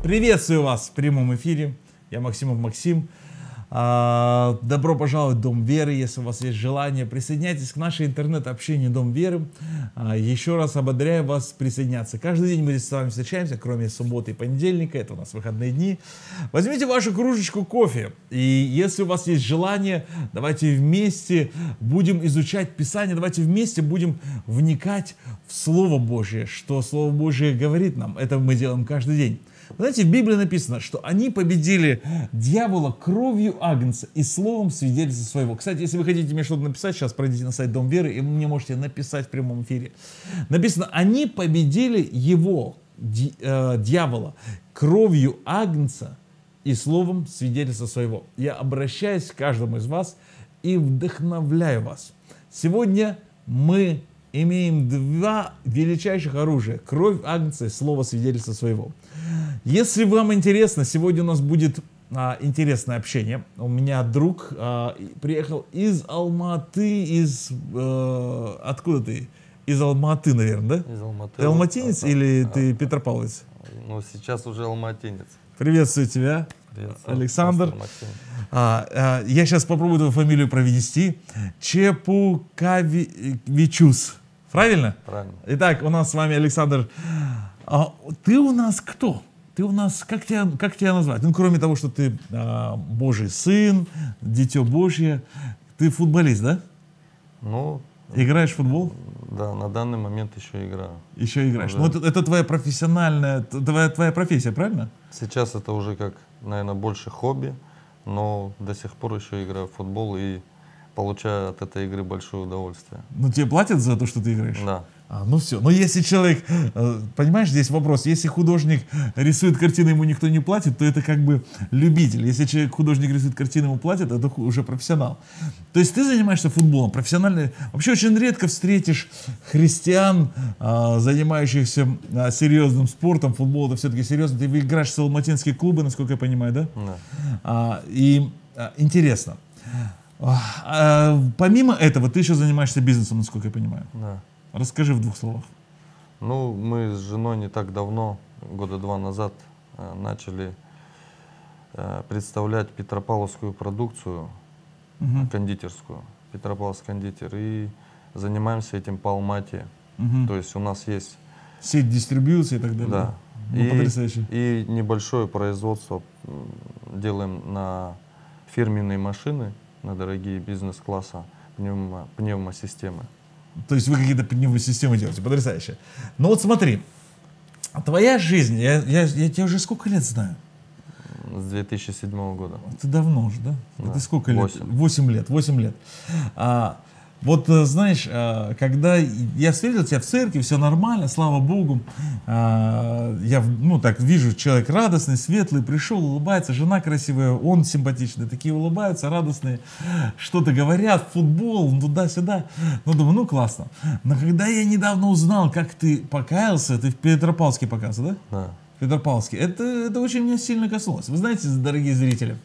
Приветствую вас в прямом эфире. Я Максимов Максим. Добро пожаловать в Дом Веры. Если у вас есть желание, присоединяйтесь к нашей интернет-общению Дом Веры. Еще раз ободряю вас присоединяться. Каждый день мы здесь с вами встречаемся, кроме субботы и понедельника. Это у нас выходные дни. Возьмите вашу кружечку кофе. И если у вас есть желание, давайте вместе будем изучать Писание. Давайте вместе будем вникать в Слово Божье. Что Слово Божье говорит нам. Это мы делаем каждый день. Знаете, в Библии написано, что они победили дьявола кровью агнца и словом свидетельства своего. Кстати, если вы хотите мне что-то написать, сейчас пройдите на сайт Дом Веры, и вы мне можете написать в прямом эфире. Написано, они победили его, дьявола, кровью агнца и словом свидетельства своего. Я обращаюсь к каждому из вас и вдохновляю вас. Сегодня мы имеем два величайших оружия. Кровь агнца и слово свидетельства своего. Если вам интересно, сегодня у нас будет интересное общение. У меня друг приехал из Алматы, откуда ты? Из Алматы, наверное, да? Из Алматы. Ты алматинец или ты петропавловец? Ну, сейчас уже алматинец. Приветствую тебя, Приветствую, Александр. Я сейчас попробую твою фамилию провести. Чепукавичус. Правильно? Правильно. Итак, у нас с вами Александр. Ты у нас кто? Ты у нас, как тебя назвать? Ну, кроме того, что ты Божий сын, дитё Божье, ты футболист, да? Ну, играешь в футбол? Да, на данный момент еще играю. Еще играешь. Уже. Ну, это твоя профессиональная, твоя профессия, правильно? Сейчас это уже как, наверное, больше хобби, но до сих пор еще играю в футбол и получаю от этой игры большое удовольствие. Ну, тебе платят за то, что ты играешь? Да. Ну все. Но если человек, понимаешь, здесь вопрос, если художник рисует картину, ему никто не платит, то это как бы любитель. Если художник рисует картину, ему платят, это уже профессионал. То есть ты занимаешься футболом, профессионально. Вообще очень редко встретишь христиан, занимающихся серьезным спортом. Футбол это все-таки серьезно. Ты играешь в алматинские клубы, насколько я понимаю, да? Да. И интересно. Помимо этого, ты еще занимаешься бизнесом, насколько я понимаю. Да. Расскажи в двух словах. Ну, мы с женой не так давно, года 2 назад, начали представлять петропавловскую продукцию, кондитерскую, Петропавловский кондитер, и занимаемся этим по Алмате. То есть у нас есть сеть дистрибьюции и так далее. Да. Ну, потрясающе. И небольшое производство делаем на фирменные машины, на дорогие бизнес-класса, пневмосистемы. То есть вы какие-то пневмосистемы делаете, потрясающе. Ну вот смотри, твоя жизнь, я тебя уже сколько лет знаю? С 2007 года. Ты давно уже, да? Да. Ты сколько лет? 8 лет. 8 лет. Вот знаешь, когда я встретил тебя в церкви, все нормально, слава Богу. Я так вижу, человек радостный, светлый, пришел, улыбается, жена красивая, он симпатичный, такие улыбаются, радостные, что-то говорят, футбол, туда-сюда. Ну, думаю, классно. Но когда я недавно узнал, как ты покаялся, ты в Петропавловске покаялся, да? Да. Петропавловске. Это очень меня сильно коснулось. Вы знаете, дорогие зрители,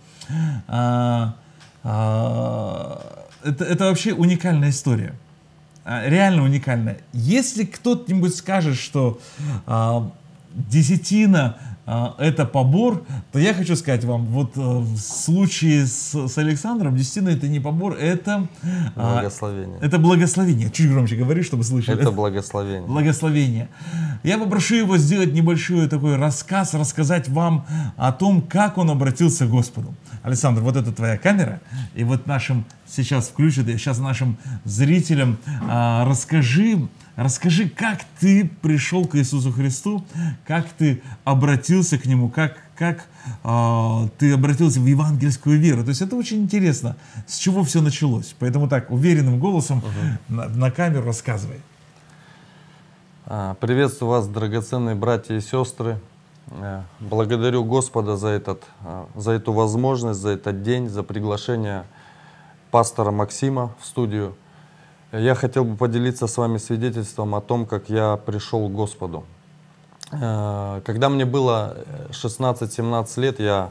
это вообще уникальная история. Реально уникальная. Если кто-нибудь скажет, что десятина это побор, то я хочу сказать вам, вот в случае с Александром, десятина это не побор, это благословение. Это благословение. Чуть громче говори, чтобы слышали. Это благословение. Благословение. Я попрошу его сделать небольшой такой рассказ, рассказать вам о том, как он обратился к Господу. Александр, вот это твоя камера, и вот нашим сейчас включат, и сейчас нашим зрителям расскажи, как ты пришел к Иисусу Христу, как ты обратился к Нему, как ты обратился в евангельскую веру. То есть это очень интересно, с чего все началось. Поэтому так, уверенным голосом на камеру рассказывай. Приветствую вас, драгоценные братья и сестры. Благодарю Господа за эту возможность, за этот день, за приглашение пастора Максима в студию. Я хотел бы поделиться с вами свидетельством о том, как я пришел к Господу. Когда мне было 16-17 лет, я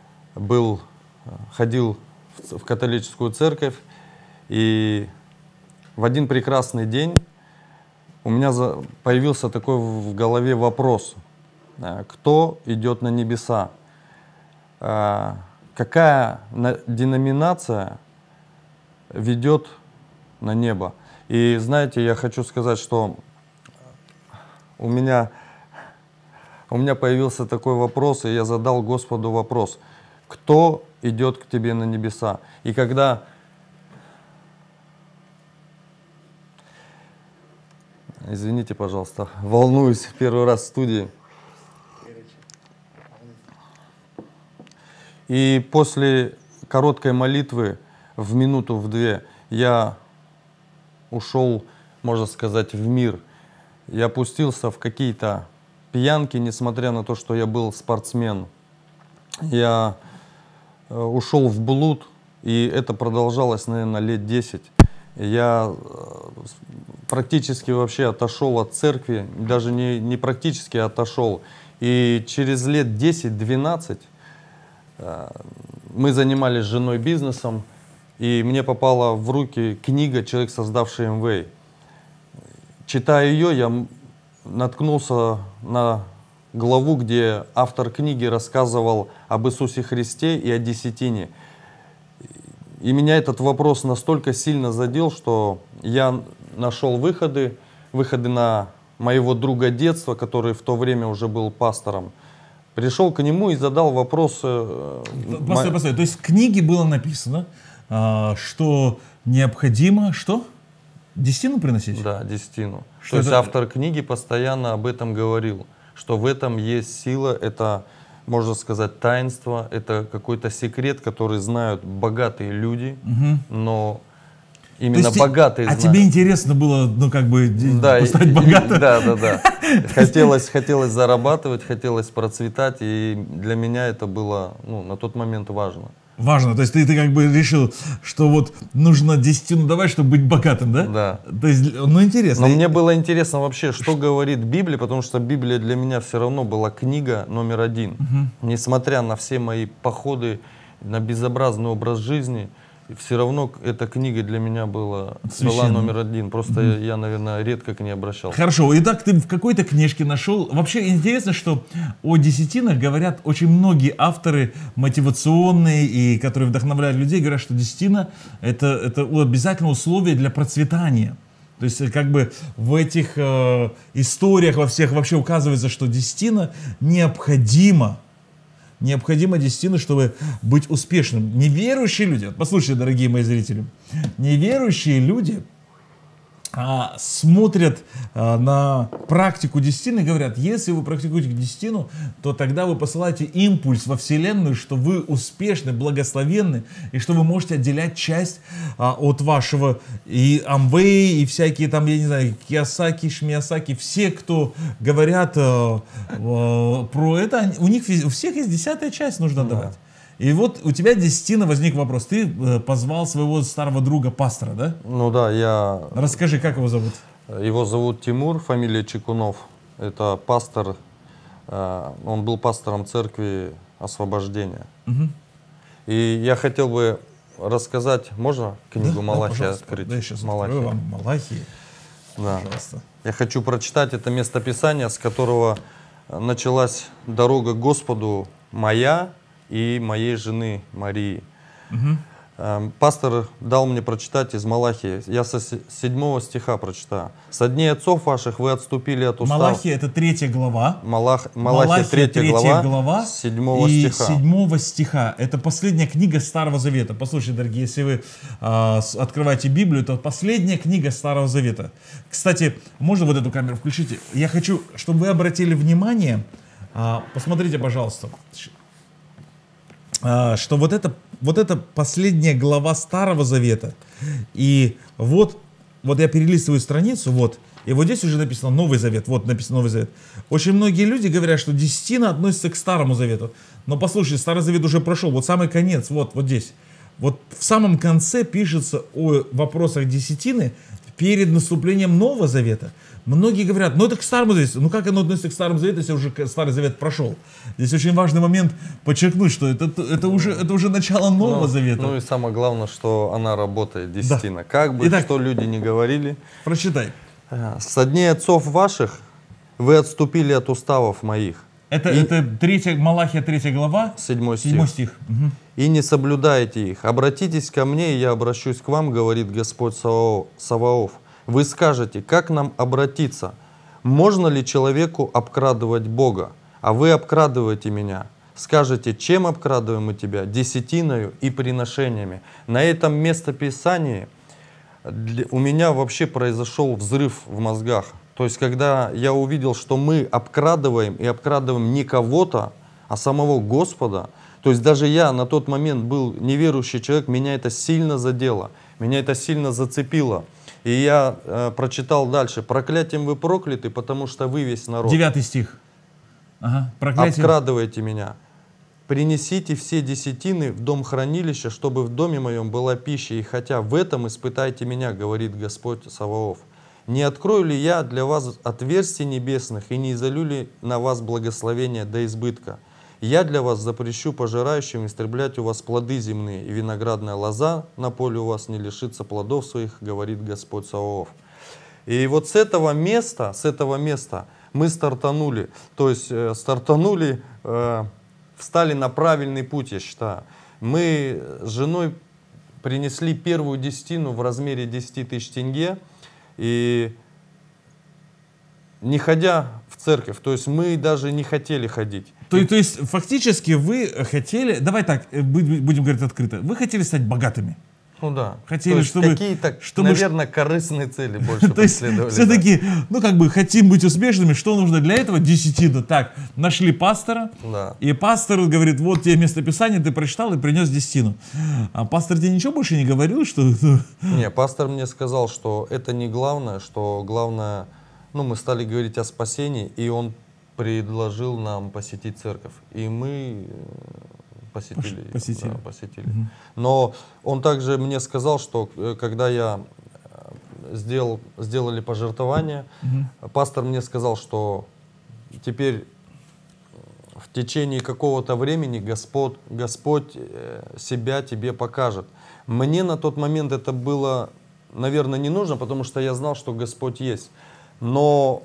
ходил в католическую церковь, и в один прекрасный день у меня появился такой в голове вопрос. кто идет на небеса, какая деноминация ведет на небо. И знаете, я хочу сказать, что у меня появился такой вопрос, и я задал Господу вопрос: кто идет к тебе на небеса? И когда извините, пожалуйста, волнуюсь первый раз в студии. И после короткой молитвы в минуту, в две, я ушел, можно сказать, в мир. Я опустился в какие-то пьянки, несмотря на то, что я был спортсмен. Я ушел в блуд, и это продолжалось, наверное, лет 10. Я практически вообще отошел от церкви, даже не практически отошел. И через лет 10-12 мы занимались с женой бизнесом, и мне попала в руки книга «Человек, создавший Amway». Читая ее, я наткнулся на главу, где автор книги рассказывал об Иисусе Христе и о десятине. И меня этот вопрос настолько сильно задел, что я нашел выходы на моего друга детства, который в то время уже был пастором. Пришел к нему и задал вопрос. Постой. То есть в книге было написано, что необходимо, что? Десятину приносить? Да, десятину. Что То есть это? автор книги постоянно об этом говорил, что в этом есть сила, это, можно сказать, таинство, это какой-то секрет, который знают богатые люди, но именно богатые знают. А тебе интересно было, ну, как бы, да, стать богатым? Да. Хотелось зарабатывать, хотелось процветать, и для меня это было, ну, на тот момент важно. Важно, то есть ты как бы решил, что вот нужно десятину давать, чтобы быть богатым, да? Да. То есть, ну, интересно. Но мне было интересно вообще, что говорит Библия, потому что Библия для меня все равно была книга номер один. Несмотря на все мои походы, на безобразный образ жизни, все равно эта книга для меня была номер один. Просто я, наверное, редко к ней обращался. Хорошо, итак, ты в какой-то книжке нашел. Вообще интересно, что о десятинах говорят очень многие авторы мотивационные и которые вдохновляют людей, говорят, что десятина это обязательное условие для процветания. То есть как бы в этих историях во всех вообще указывается, что десятина необходима десятина, чтобы быть успешным. Неверующие люди, вот послушайте, дорогие мои зрители, неверующие люди смотрят на практику десятины и говорят: если вы практикуете десятину, то тогда вы посылаете импульс во Вселенную, что вы успешны, благословенны, и что вы можете отделять часть от вашего. И Amway, и всякие там, я не знаю, Кийосаки, Шмиосаки, все, кто говорят про это, у них у всех есть 10-я часть нужно давать. И вот у тебя десятина, возник вопрос. Ты позвал своего старого друга пастора, да? Ну да, я... Расскажи, как его зовут? Его зовут Тимур, фамилия Чекунов. Это пастор, он был пастором церкви Освобождения. И я хотел бы рассказать, можно книгу Малахия открыть? Да, я сейчас открою вам Малахии. Да. Пожалуйста. Я хочу прочитать это местописание, с которого началась дорога к Господу моя и моей жены Марии. Пастор дал мне прочитать из Малахии. Я со 7 стиха прочитаю. «Со дней отцов ваших вы отступили от устав». Малахия — это 3 глава. Малахия 3 глава, 7 и стиха. 7 стиха. Это последняя книга Старого Завета. Послушайте, дорогие, если вы открываете Библию, то последняя книга Старого Завета. Кстати, можно вот эту камеру включите? Я хочу, чтобы вы обратили внимание, посмотрите, пожалуйста, что вот это последняя глава Старого Завета. И вот я перелистываю страницу, и вот здесь уже написано Новый Завет. Вот написано Новый Завет. Очень многие люди говорят, что десятина относится к Старому Завету. Но послушайте, Старый Завет уже прошел. Вот самый конец, вот здесь. Вот в самом конце пишется о вопросах десятины перед наступлением Нового Завета. Многие говорят: ну это к Старому Завету. Ну как оно относится к Старому Завету, если уже Старый Завет прошел? Здесь очень важный момент подчеркнуть, что это уже начало Нового Завета. Ну и самое главное, что она работает, десятина. Да. Как бы Итак, что люди не говорили. Прочитай. «Со дней отцов ваших вы отступили от уставов моих Это 3 Малахия 3 глава, 7 7 стих. стих. Мгм. «И не соблюдаете их. Обратитесь ко мне, и я обращусь к вам, говорит Господь Саваоф. Вы скажете, как нам обратиться? Можно ли человеку обкрадывать Бога? А вы обкрадываете меня. Скажете, чем обкрадываем мы тебя? Десятиною и приношениями». На этом местописании у меня вообще произошел взрыв в мозгах. То есть, когда я увидел, что мы обкрадываем и обкрадываем не кого-то, а самого Господа, то есть даже я на тот момент был неверующий человек, меня это сильно задело, меня это сильно зацепило. И я прочитал дальше: «Проклятием вы прокляты, потому что вы весь народ». 9 стих. Ага. Проклятие. «Обкрадываете меня. Принесите все десятины в дом хранилища, чтобы в доме моем была пища, и хотя в этом испытайте меня, говорит Господь Саваоф. Не открою ли я для вас отверстий небесных и не изолю ли на вас благословения до избытка? Я для вас запрещу пожирающим истреблять у вас плоды земные, и виноградная лоза на поле у вас не лишится плодов своих, говорит Господь Саваоф». И вот с этого места мы стартанули, то есть стартанули, встали на правильный путь, я считаю. Мы с женой принесли первую десятину в размере 10 тысяч тенге, и не ходя в церковь, то есть мы даже не хотели ходить. То есть фактически вы хотели, давай так, будем говорить открыто, вы хотели стать богатыми. Ну да. Хотели, чтобы какие-то, наверное, корыстные цели больше то есть преследовали. все-таки, ну как бы хотим быть успешными, что нужно для этого? Десятина. Так, нашли пастора, Да. и пастор говорит, вот тебе местописание, ты прочитал и принес десятину. А пастор тебе ничего больше не говорил, что... Не, пастор мне сказал, что это не главное, что главное, ну мы стали говорить о спасении, и он предложил нам посетить церковь. И мы посетили. Посетили. Да, посетили. Но он также мне сказал, что когда я сделали пожертвование, пастор мне сказал, что теперь в течение какого-то времени Господь себя тебе покажет. Мне на тот момент это было, наверное, не нужно, потому что я знал, что Господь есть. Но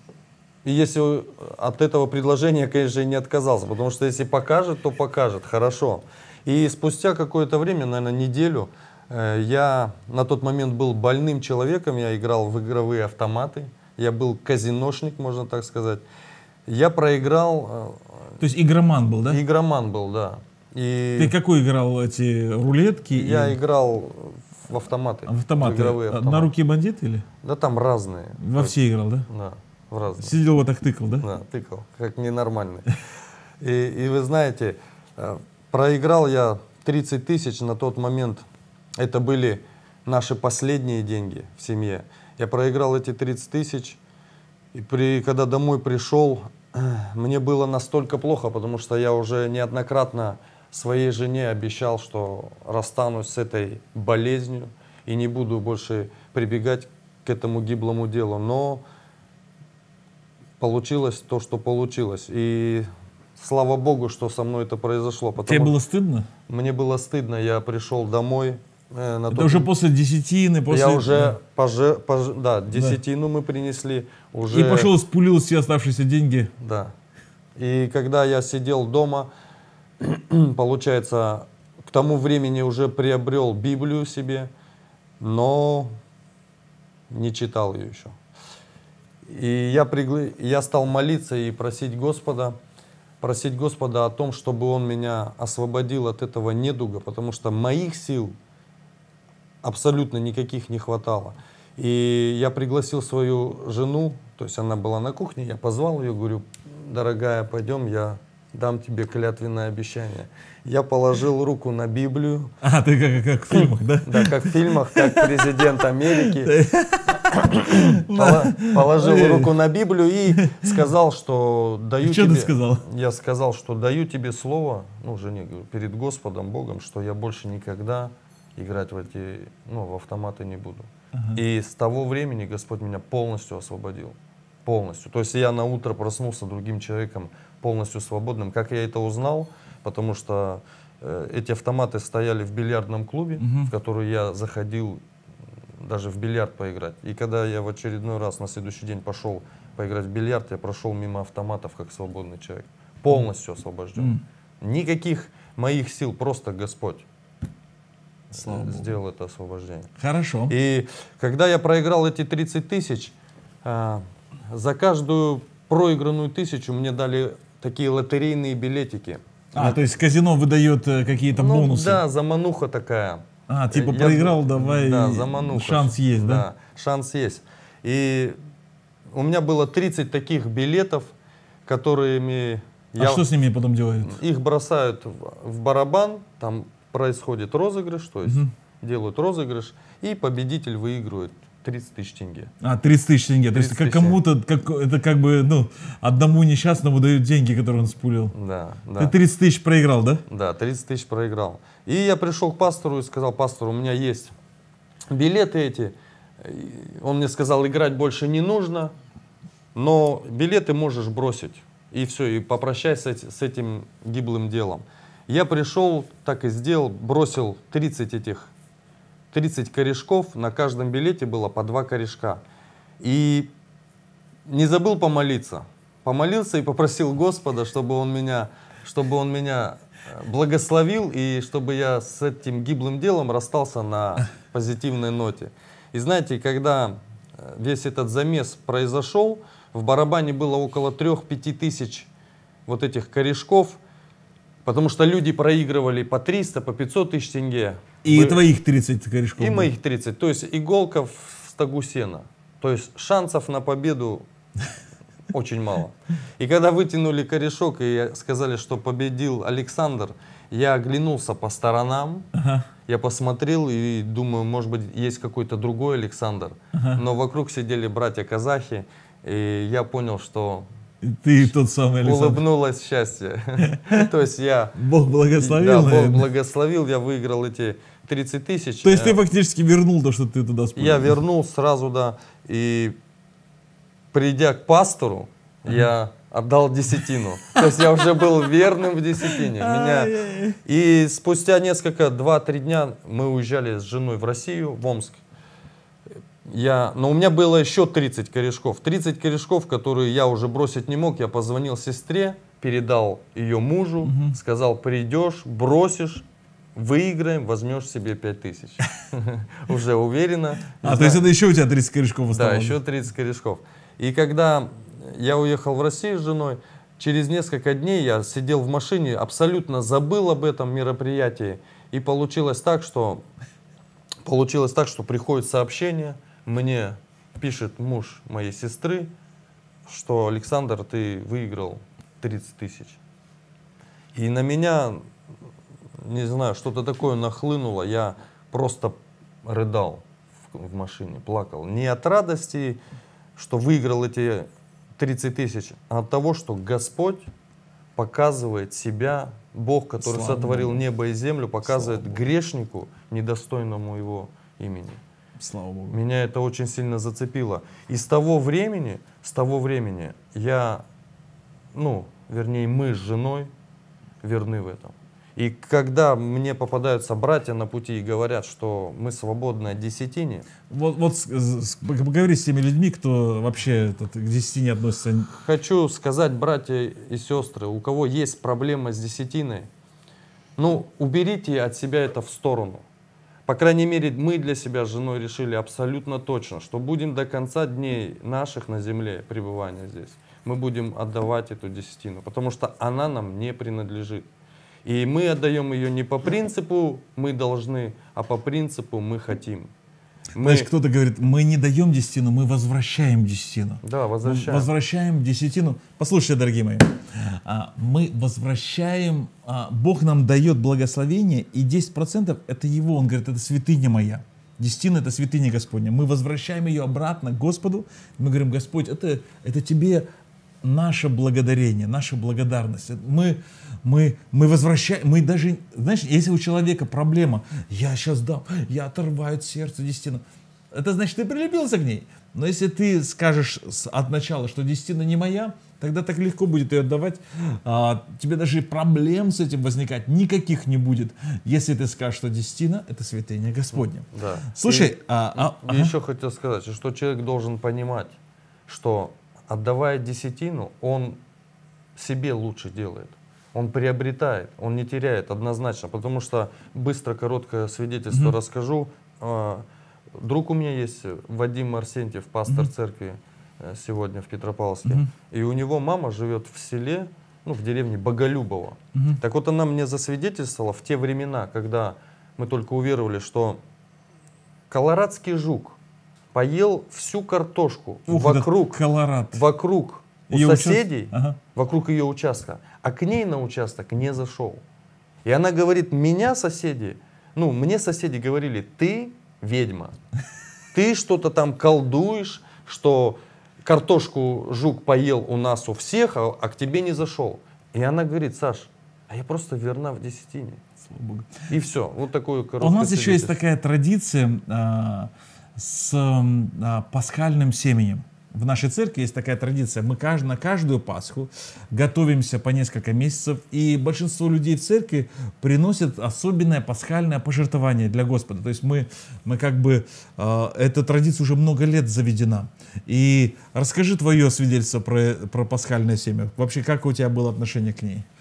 если от этого предложения, конечно, не отказался, потому что если покажет, то покажет, хорошо. И спустя какое-то время, наверное, неделю, я на тот момент был больным человеком, я играл в игровые автоматы, я был казиношник, можно так сказать. Я проиграл... То есть игроман был, да? Игроман был, да. И ты какой играл, эти рулетки? Я играл в автоматы. В автоматы? Игровые автоматы. На руки бандит или? Да там разные. Во все играл, да? Да, в разные. Сидел вот так тыкал, да? Да, тыкал, как ненормальный. И вы знаете, проиграл я 30 тысяч на тот момент. Это были наши последние деньги в семье. Я проиграл эти 30 тысяч. И когда домой пришел, мне было настолько плохо, потому что я уже неоднократно своей жене обещал, что расстанусь с этой болезнью и не буду больше прибегать к этому гиблому делу. Но получилось то, что получилось. И слава Богу, что со мной это произошло. Тебе было стыдно? Мне было стыдно. Я пришел домой. Это уже после десятины? После... Я уже, да, десятину мы принесли. Уже... И пошел, спулил все оставшиеся деньги? Да. И когда я сидел дома, получается, к тому времени уже приобрел Библию себе, но не читал ее еще. И я стал молиться и просить Господа о том, чтобы Он меня освободил от этого недуга, потому что моих сил абсолютно никаких не хватало. И я пригласил свою жену, то есть она была на кухне, я позвал ее, говорю: дорогая, пойдем, я дам тебе клятвенное обещание. Я положил руку на Библию. А, ты как в фильмах, да? Да, как в фильмах, как президент Америки. Положил руку на Библию и сказал, что даю тебе... Что ты сказал? Я сказал, что даю тебе слово, ну, жене, говорю, перед Господом Богом, что я больше никогда играть в автоматы не буду. И с того времени Господь меня полностью освободил. Полностью. То есть я на утро проснулся другим человеком, полностью свободным. Как я это узнал? Потому что эти автоматы стояли в бильярдном клубе, в который я заходил даже в бильярд поиграть. И когда я в очередной раз на следующий день пошел поиграть в бильярд, я прошел мимо автоматов как свободный человек. Полностью освобожден. Никаких моих сил, просто Господь сделал это освобождение. Хорошо. И когда я проиграл эти 30 тысяч, за каждую проигранную 1000 мне дали такие лотерейные билетики. То есть казино выдает какие-то бонусы? Да, замануха такая. Типа проиграл, давай, да, замануха. Шанс есть, да? Да, шанс есть. И у меня было 30 таких билетов, которыми... что с ними потом делают? Их бросают в барабан, там происходит розыгрыш, то есть делают розыгрыш, и победитель выигрывает 30 тысяч тенге. 30 тысяч тенге. То есть кому-то, это как бы, одному несчастному дают деньги, которые он спулил. Да, да. Ты 30 тысяч проиграл, да? Да, 30 тысяч проиграл. И я пришел к пастору и сказал: пастор, у меня есть билеты эти. Он мне сказал, играть больше не нужно, но билеты можешь бросить. И все, и попрощайся с этим гиблым делом. Я пришел, так и сделал, бросил 30 корешков, на каждом билете было по 2 корешка. И не забыл помолиться. Помолился и попросил Господа, чтобы он меня благословил, и чтобы я с этим гиблым делом расстался на позитивной ноте. И знаете, когда весь этот замес произошел, в барабане было около 3-5 тысяч вот этих корешков, потому что люди проигрывали по 300, по 500 тысяч тенге. И твоих 30 корешков? И моих 30. То есть иголка в стогу сена. То есть шансов на победу очень мало. И когда вытянули корешок и сказали, что победил Александр, я оглянулся по сторонам, я посмотрел и думаю, может быть, есть какой-то другой Александр. Но вокруг сидели братья-казахи, и я понял, что ты тот самый Александр. Улыбнулось счастье. То есть я... Бог благословил, да, Бог благословил, я выиграл эти 30 тысяч. То есть ты фактически вернул то, что ты туда спустил? Я вернул сразу, да. И придя к пастору, я отдал десятину. То есть я уже был верным в десятине. И спустя 2-3 дня мы уезжали с женой в Россию, в Омск. Но у меня было еще 30 корешков. 30 корешков, которые я уже бросить не мог. Я позвонил сестре, передал ее мужу, сказал: придешь, бросишь, выиграем, возьмешь себе 5000. Уже уверенно. То есть это еще у тебя 30 корешков осталось? Да, еще 30 корешков. И когда я уехал в Россию с женой, через несколько дней я сидел в машине, абсолютно забыл об этом мероприятии. И получилось так, что приходит сообщение, мне пишет муж моей сестры, что: Александр, ты выиграл 30 тысяч. И на меня, не знаю, что-то такое нахлынуло, я просто рыдал в машине, плакал. Не от радости, что выиграл эти 30 тысяч, а от того, что Господь показывает себя, Бог, который сотворил небо и землю, показывает грешнику, недостойному его имени. Слава Богу. Меня это очень сильно зацепило. И с того времени я, мы с женой верны в этом. И когда мне попадаются братья на пути и говорят, что мы свободны от десятины. Поговори с теми людьми, кто вообще к десятине относится. Хочу сказать, братья и сестры, у кого есть проблема с десятиной, уберите от себя это в сторону. По крайней мере, мы для себя с женой решили абсолютно точно, что будем до конца дней наших на земле, пребывания здесь, мы будем отдавать эту десятину, потому что она нам не принадлежит. И мы отдаем ее не по принципу «мы должны», а по принципу «мы хотим». Знаешь, кто-то говорит: мы не даем десятину, мы возвращаем десятину. Да, возвращаем. Возвращаем десятину. Послушайте, дорогие мои, мы возвращаем, Бог нам дает благословение, и 10% это Его, Он говорит: это святыня моя. Десятина — это святыня Господня. Мы возвращаем ее обратно к Господу, мы говорим: Господь, это Тебе наше благодарение, наша благодарность. Мы возвращаем, мы даже, знаешь, если у человека проблема: я сейчас дам, я оторваю от сердца десятину, это значит, ты прилепился к ней. Но если ты скажешь от начала, что десятина не моя, тогда так легко будет ее отдавать. Тебе даже проблем с этим возникать никаких не будет, если ты скажешь, что десятина — это святыня Господня. Да. Слушай, еще хотел сказать, что человек должен понимать, что отдавая десятину, он себе лучше делает. Он приобретает, он не теряет однозначно. Потому что быстро, короткое свидетельство расскажу. Друг у меня есть, Вадим Арсентьев, пастор церкви сегодня в Петропавловске. И у него мама живет в селе, ну, в деревне Боголюбово. Так вот, она мне засвидетельствовала в те времена, когда мы только уверовали, что колорадский жук поел всю картошку вокруг у соседей, вокруг ее участка, а к ней на участок не зашел. И она говорит, мне соседи говорили, ты ведьма, ты что-то там колдуешь, что картошку жук поел у нас у всех, а к тебе не зашел. И она говорит, Саш, а я просто верна в десятине. Слава Богу. И все, вот такое короткое. У нас еще есть такая традиция с пасхальным семенем. В нашей церкви есть такая традиция. Мы на каждую Пасху готовимся по несколько месяцев, и большинство людей в церкви приносят особенное пасхальное пожертвование для Господа. То есть мы как бы, эта традиция уже много лет заведена. И расскажи твое свидетельство про пасхальное семя. Вообще, как у тебя было отношение к ней?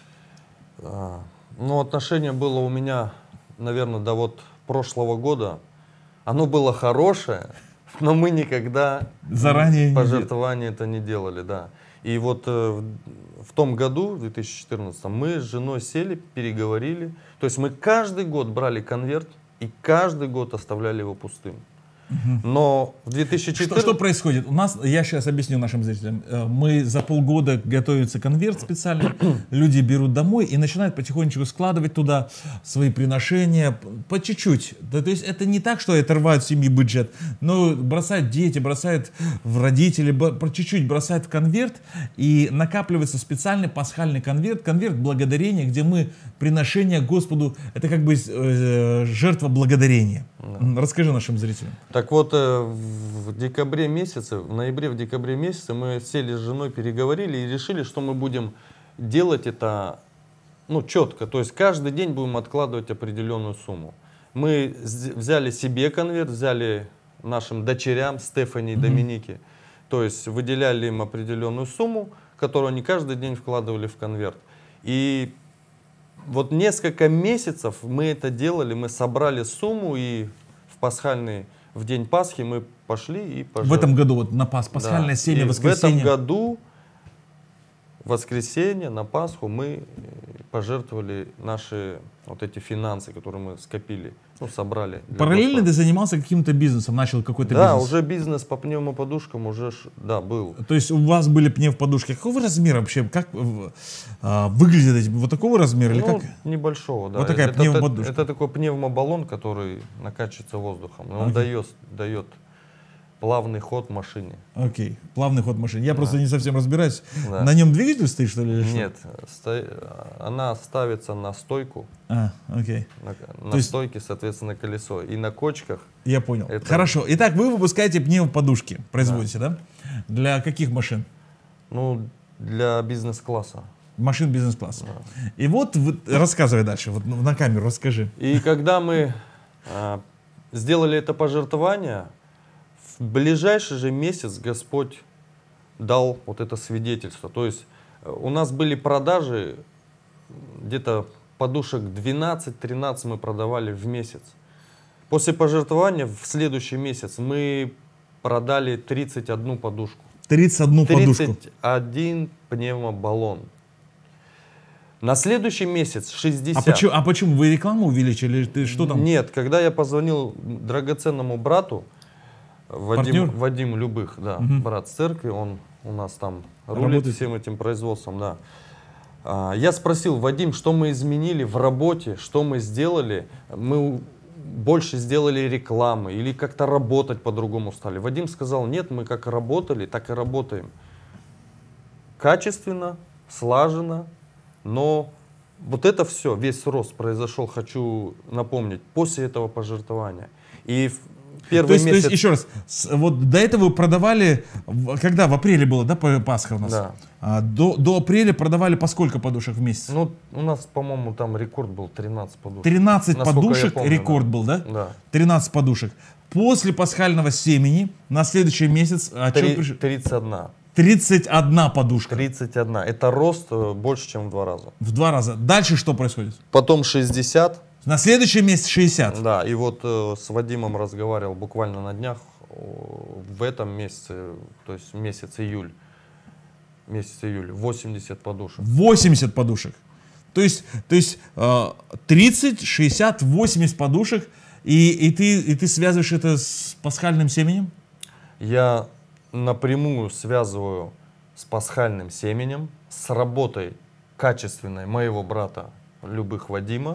Ну, отношение было у меня, наверное, до вот прошлого года. Оно было хорошее, но мы никогда заранее пожертвование это не делали, да. И вот в том году, в 2014, мы с женой сели, переговорили. То есть мы каждый год брали конверт и каждый год оставляли его пустым. Но в 2014... Что происходит? У нас, я сейчас объясню нашим зрителям, мы за полгода готовится конверт специальный, люди берут домой и начинают потихонечку складывать туда свои приношения, по чуть-чуть. То есть это не так, что отрывают семьи бюджет, но бросают дети, бросают в родители, по чуть-чуть бросают в конверт, и накапливается специальный пасхальный конверт, конверт благодарения, где мы приношение Господу, это как бы жертва благодарения. Да. Расскажи нашим зрителям. Так вот, в декабре месяце, в ноябре-декабре месяце мы сели с женой, переговорили и решили, что мы будем делать это, ну, четко. То есть каждый день будем откладывать определенную сумму. Мы взяли себе конверт, взяли нашим дочерям Стефани и Доминике. То есть выделяли им определенную сумму, которую они каждый день вкладывали в конверт. И вот несколько месяцев мы это делали, мы собрали сумму, и в день Пасхи мы пошли и пожертвовали. В этом году вот на пасхальное семя, воскресенье. В этом году, в воскресенье, на Пасху, мы пожертвовали наши вот эти финансы, которые мы скопили, ну, собрали. Параллельно ты занимался каким-то бизнесом, начал какой-то бизнес? Да, уже бизнес по пневмоподушкам уже, да, был. То есть у вас были пневмоподушки. Какого размера вообще? Как выглядят эти? Вот такого размера? Или как? Небольшого, да. Вот такая пневмоподушка. Это такой пневмобаллон, который накачивается воздухом. Он дает плавный ход машине. Окей, плавный ход машине. Я просто не совсем разбираюсь. Да. На нем двигатель стоит, что ли? Или нет, она ставится на стойку. Окей. На стойке, соответственно, колесо. И на кочках. Я понял. Хорошо. Итак, вы выпускаете пневмоподушки, производите, да? Для каких машин? Ну, для бизнес-класса. Машин бизнес-класса. Да. И вот, рассказывай дальше, вот на камеру расскажи. И когда мы сделали это пожертвование, в ближайший же месяц Господь дал вот это свидетельство. То есть у нас были продажи, где-то подушек 12-13 мы продавали в месяц. После пожертвования в следующий месяц мы продали 31 подушку. 31 подушку? 31 пневмобаллон. На следующий месяц 60. А почему? Вы рекламу увеличили? Ты что там? Нет, когда я позвонил драгоценному брату, Вадим Любых, да, брат с церкви, он у нас там рулит всем этим производством, да. Я спросил, Вадим, что мы изменили в работе, что мы сделали, мы больше сделали рекламы или как-то работать по-другому стали. Вадим сказал, нет, мы как работали, так и работаем. Качественно, слаженно, но вот это все, весь рост произошел, хочу напомнить, после этого пожертвования. И первый месяц... То есть, еще раз, вот до этого вы продавали, когда в апреле было, да, Пасха у нас? Да. До апреля продавали по сколько подушек в месяц? Ну, у нас, по-моему, там рекорд был 13 подушек. 13 подушек, помню, рекорд да. Был, да? Да. 13 подушек. После пасхального семени на следующий месяц... 31. 31 подушка. 31. Это рост больше, чем в 2 раза. В 2 раза. Дальше что происходит? Потом 60. На следующий месяц 60. Да, и вот с Вадимом разговаривал буквально на днях, в этом месяце, то есть месяц июль, 80 подушек. 80 подушек. То есть 30, 60, 80 подушек. И ты связываешь это с пасхальным семенем? Я напрямую связываю с пасхальным семенем, с работой качественной моего брата Любых Вадима.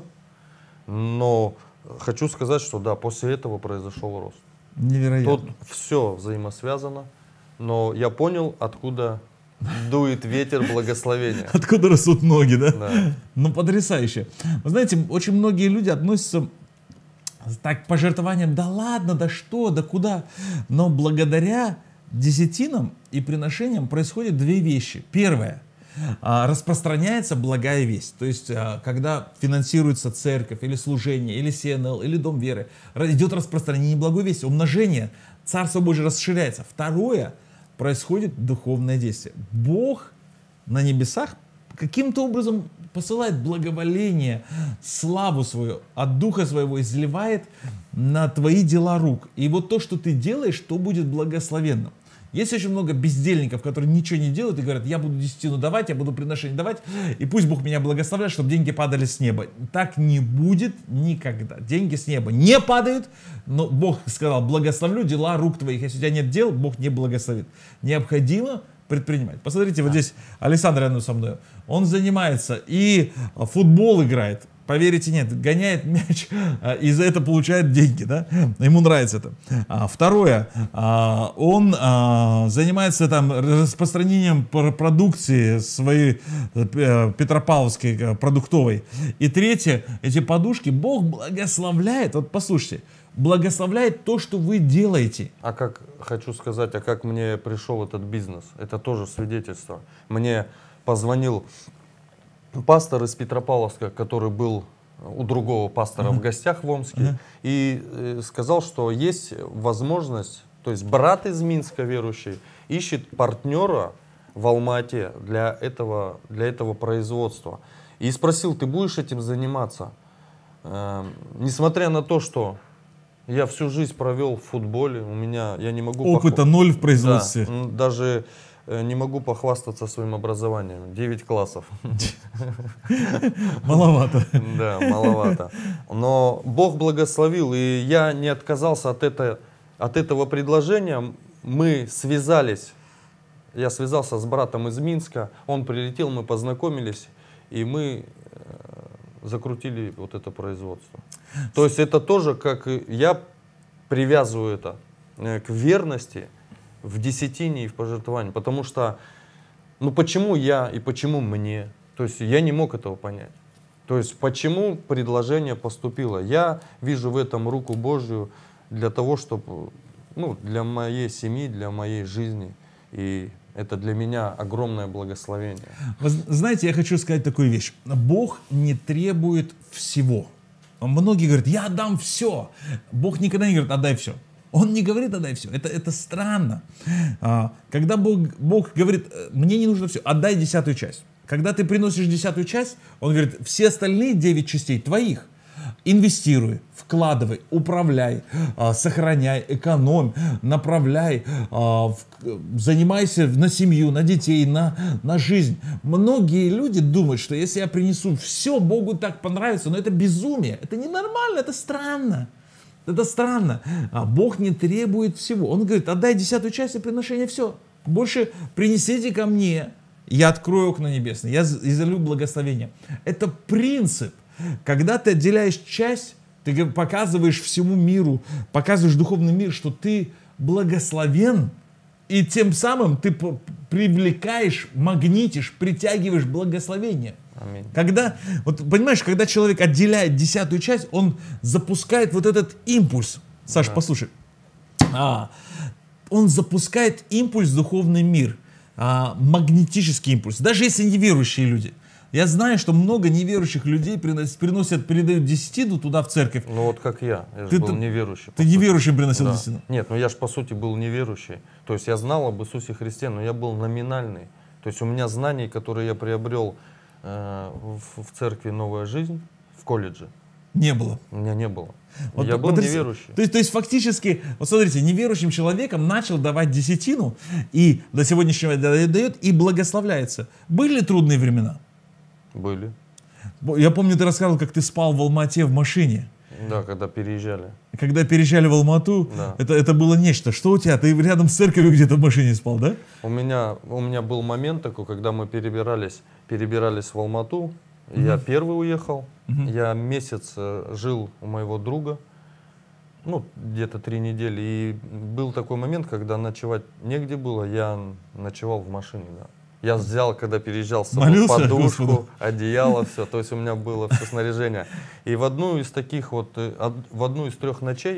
Но хочу сказать, что да, после этого произошел рост. Невероятно. Тут все взаимосвязано, но я понял, откуда дует ветер благословения. Откуда растут ноги, да? Да. Ну, потрясающе. Вы знаете, очень многие люди относятся так к пожертвованиям: да ладно, да что, да куда. Но благодаря десятинам и приношениям происходят две вещи. Первое. Распространяется благая весть. То есть, когда финансируется церковь, или служение, или СНЛ, или Дом веры, идет распространение благой вести, умножение, Царство Божие расширяется. Второе, происходит духовное действие. Бог на небесах каким-то образом посылает благоволение, славу свою, от Духа Своего изливает на твои дела рук. И вот то, что ты делаешь, то будет благословенно. Есть очень много бездельников, которые ничего не делают и говорят: я буду десятину давать, я буду приношение давать, и пусть Бог меня благословляет, чтобы деньги падали с неба. Так не будет никогда. Деньги с неба не падают, но Бог сказал: благословлю дела рук твоих. Если у тебя нет дел, Бог не благословит. Необходимо предпринимать. Посмотрите, вот здесь Александр рядом со мной. Он занимается и футбол играет. Поверите, нет, гоняет мяч и за это получает деньги, да? Ему нравится это. Второе, он занимается там распространением продукции своей петропавловской продуктовой. И третье, эти подушки Бог благословляет. Вот послушайте, благословляет то, что вы делаете. А как, хочу сказать, а как мне пришел этот бизнес? Это тоже свидетельство. Мне позвонил пастор из Петропавловска, который был у другого пастора в гостях в Омске, и сказал, что есть возможность, то есть брат из Минска верующий ищет партнера в Алма-Ате для этого производства. И спросил: ты будешь этим заниматься? Несмотря на то, что я всю жизнь провел в футболе, я не могу... Опыта ноль в производстве. Да, даже не могу похвастаться своим образованием. 9 классов. Маловато. Да, маловато. Но Бог благословил, и я не отказался от этого предложения. Мы связались. Я связался с братом из Минска. Он прилетел, мы познакомились, и мы закрутили вот это производство. То есть это тоже, как я привязываю это к верности, в десятине и в пожертвовании. Потому что, ну почему я и почему мне? То есть я не мог этого понять. То есть почему предложение поступило? Я вижу в этом руку Божью для того, чтобы, ну, для моей семьи, для моей жизни. И это для меня огромное благословение. Вы знаете, я хочу сказать такую вещь. Бог не требует всего. Многие говорят: я отдам все. Бог никогда не говорит: отдай все. Он не говорит: отдай все. Это странно. Когда Бог говорит: мне не нужно все, отдай 10-ю часть. Когда ты приносишь 10-ю часть, Он говорит: все остальные 9 частей твоих. Инвестируй, вкладывай, управляй, сохраняй, экономь, направляй, занимайся на семью, на детей, на жизнь. Многие люди думают, что если я принесу все, Богу так понравится, но это безумие, это ненормально, это странно. Это странно. Бог не требует всего. Он говорит: отдай 10-ю часть и приношения, все. Больше принесите ко мне, я открою окна небесные, я изолью благословение. Это принцип. Когда ты отделяешь часть, ты показываешь всему миру, показываешь духовный мир, что ты благословен, и тем самым ты привлекаешь, магнитишь, притягиваешь благословение. Аминь. Когда, вот понимаешь, когда человек отделяет 10-ю часть, он запускает вот этот импульс. Саш, послушай. Он запускает импульс в духовный мир, магнетический импульс. Даже если неверующие люди. Я знаю, что много неверующих людей передают десятину туда в церковь. Ну вот как я же был неверующий. Ты неверующим приносил десятину? Нет, ну я же по сути был неверующий. То есть я знал об Иисусе Христе, но я был номинальный. То есть у меня знаний, которые я приобрел в церкви «Новая жизнь», в колледже, не было. У меня не было. Вот, я был неверующий. То есть фактически, вот смотрите, неверующим человеком начал давать десятину, и до сегодняшнего дня дает, и благословляется. Были трудные времена? Были. Я помню, ты рассказывал, как ты спал в Алма-Ате в машине. Да, когда переезжали. Когда переезжали в Алмату, да. это было нечто. Что у тебя? Ты рядом с церковью где-то в машине спал, да? У меня был момент такой, когда мы перебирались в Алмату. Я первый уехал. Я месяц жил у моего друга. Ну, где-то 3 недели. И был такой момент, когда ночевать негде было. Я ночевал в машине, да. Я взял, когда переезжал с собой подушку, Господу, одеяло, все. То есть у меня было все снаряжение. И в одну из 3 ночей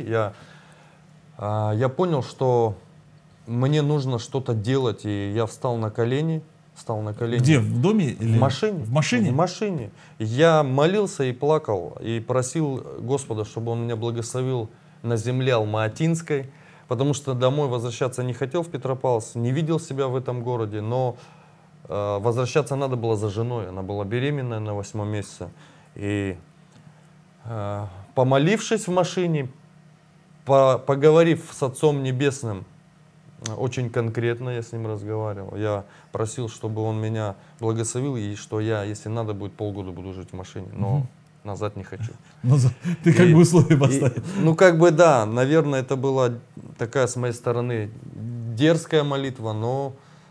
я понял, что мне нужно что-то делать. И я встал на колени. Где? В доме? Или в машине. В машине? В машине. Я молился и плакал. И просил Господа, чтобы Он меня благословил на земле Алма-Атинской. Потому что домой возвращаться не хотел в Петропавловск. Не видел себя в этом городе. Но возвращаться надо было за женой. Она была беременная на 8-м месяце. И помолившись в машине, поговорив с Отцом Небесным, очень конкретно я с ним разговаривал. Я просил, чтобы он меня благословил, и что я, если надо будет, полгода буду жить в машине. Но назад не хочу. Ты как бы условия поставил. Ну как бы да, наверное, это была такая с моей стороны дерзкая молитва, но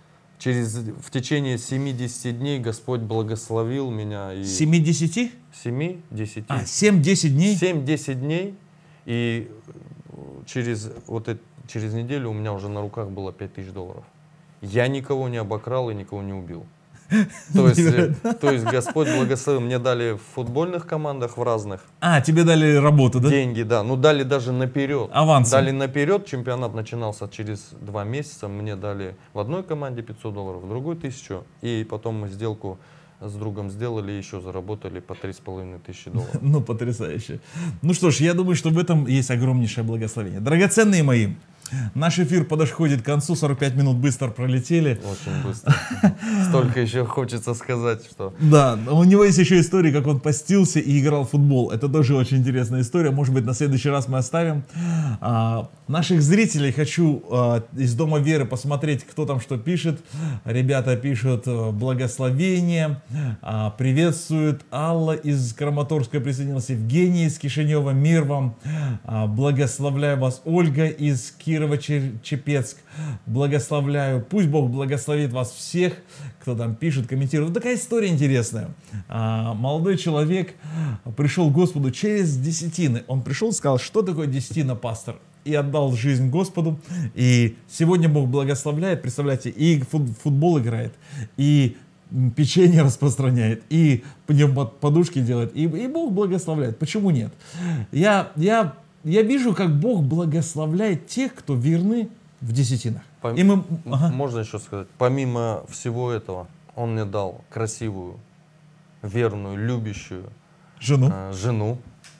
в течение 70 дней Господь благословил меня. 7-10? 7-10. 7-10 дней? 7-10 дней. И через неделю у меня уже на руках было $5000. Я никого не обокрал и никого не убил. То есть Господь благословил. Мне дали в футбольных командах в разных. Тебе дали работу, да? Деньги, да. Ну дали даже наперед. Авансом. Дали наперед. Чемпионат начинался через 2 месяца. Мне дали в одной команде $500, в другой 1000. И потом мы сделку с другом сделали, еще заработали по $3500. Ну, потрясающе. Ну что ж, я думаю, что в этом есть огромнейшее благословение. Драгоценные мои, наш эфир подходит к концу, 45 минут быстро пролетели. Очень быстро. Столько еще хочется сказать, что... Да, у него есть еще история, как он постился и играл в футбол. Это тоже очень интересная история. Может быть, на следующий раз мы оставим. Наших зрителей хочу из Дома Веры посмотреть, кто там что пишет. Ребята пишут благословение, приветствуют. Алла из Краматорска присоединилась, Евгений из Кишинева, мир вам. Благословляю вас, Ольга из Кирово-Чепецк. Благословляю. Пусть Бог благословит вас всех, кто там пишет, комментирует. Вот такая история интересная. Молодой человек пришел к Господу через десятины. Он пришел и сказал, что такое десятина, пастор? И отдал жизнь Господу. И сегодня Бог благословляет, представляете, и футбол играет, и печенье распространяет, и подушки делает, и Бог благословляет. Почему нет? Я вижу, как Бог благословляет тех, кто верны в десятинах. Можно еще сказать, помимо всего этого, Он мне дал красивую, верную, любящую жену,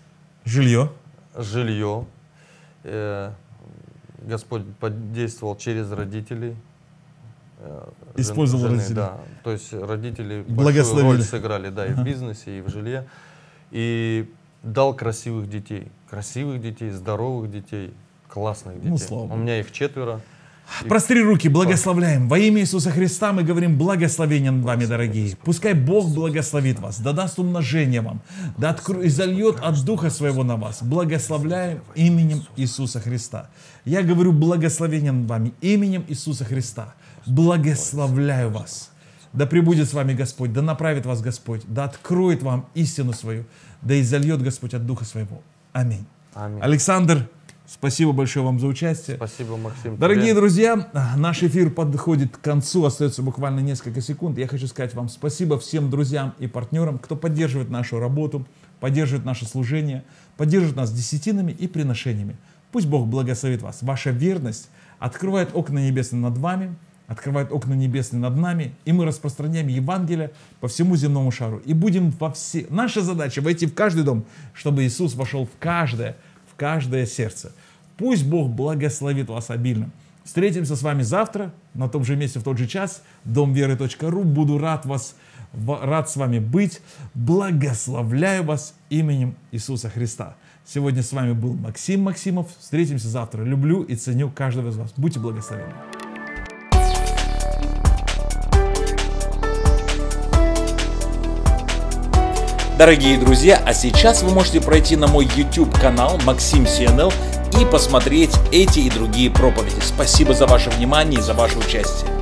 жилье. Господь подействовал через родителей. Использовал родителей. Да. То есть родители большую роль сыграли, да, и в бизнесе, и в жилье. И дал красивых детей, здоровых детей, классных детей. У меня их 4. Простри руки, благословляем. Во имя Иисуса Христа мы говорим благословение над вами, дорогие. Пускай Бог благословит вас, да даст умножение вам, да зальет от Духа Своего на вас. Благословляем именем Иисуса Христа. Я говорю благословение над вами именем Иисуса Христа. Благословляю вас. Да пребудет с вами Господь, да направит вас Господь, да откроет вам истину свою, да изольет Господь от Духа Своего. Аминь. Александр, спасибо большое вам за участие. Спасибо, Максим. Дорогие друзья, наш эфир подходит к концу, остается буквально несколько секунд. Я хочу сказать вам спасибо всем друзьям и партнерам, кто поддерживает нашу работу, поддерживает наше служение, поддерживает нас десятинами и приношениями. Пусть Бог благословит вас. Ваша верность открывает окна небесные над вами, открывает окна небесные над нами, и мы распространяем Евангелие по всему земному шару. И будем Наша задача войти в каждый дом, чтобы Иисус вошел в каждое сердце. Пусть Бог благословит вас обильно. Встретимся с вами завтра на том же месте, в тот же час. domvery.ru. Буду рад с вами быть. Благословляю вас именем Иисуса Христа. Сегодня с вами был Максим Максимов. Встретимся завтра. Люблю и ценю каждого из вас. Будьте благословенны. Дорогие друзья, а сейчас вы можете пройти на мой YouTube-канал Максим CNL и посмотреть эти и другие проповеди. Спасибо за ваше внимание и за ваше участие.